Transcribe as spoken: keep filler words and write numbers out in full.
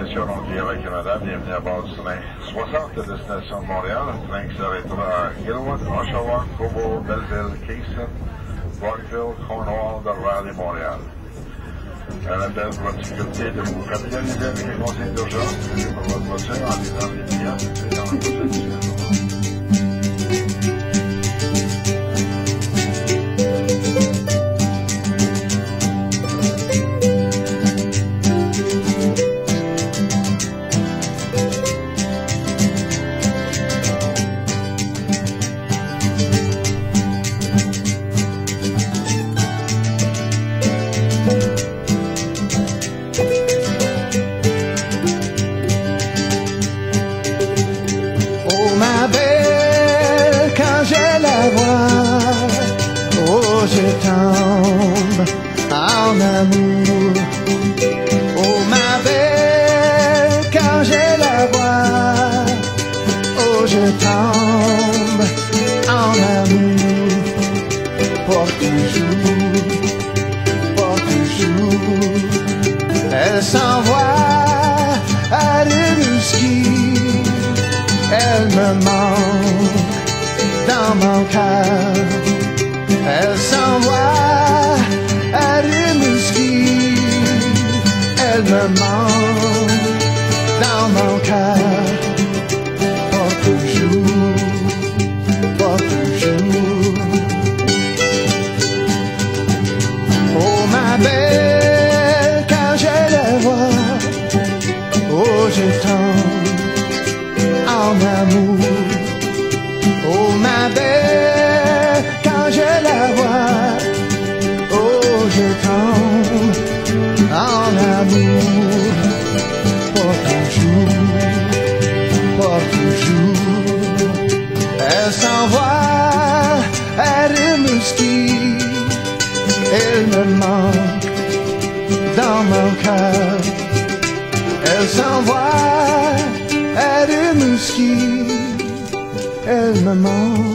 destination donc Québec Canada, bienvenue à bord du train soixante à destination de Montréal, un train qui s'arrêtera à Gilwood, Oshawa, Cobo, Belleville, Kingston, Brockville, Cornwall, Dorval et Montréal. À la belle pour votre sécurité de vous familiariser avec les conseils d'urgence pour votre voiture en lisant les clients et dans la prochaine. Ma belle, quand je la vois, oh je tombe en amour. Oh ma belle, quand je la vois, oh je tombe en amour. Pour toujours, pour toujours, elle s'envoie à Rimouski. Elle me manque dans mon cœur. Elle s'envoie à Rimouski. Elle me manque dans mon cœur. Pour toujours, pour toujours. Oh ma belle, quand je la vois, oh je tombe en amour. Oh ma belle, quand je la vois, oh je tombe en amour. Pour toujours, pour toujours. Elle s'envoie à Rimouski. Elle me manque dans mon cœur. Elle s'envoie à Rimouski, elle me manque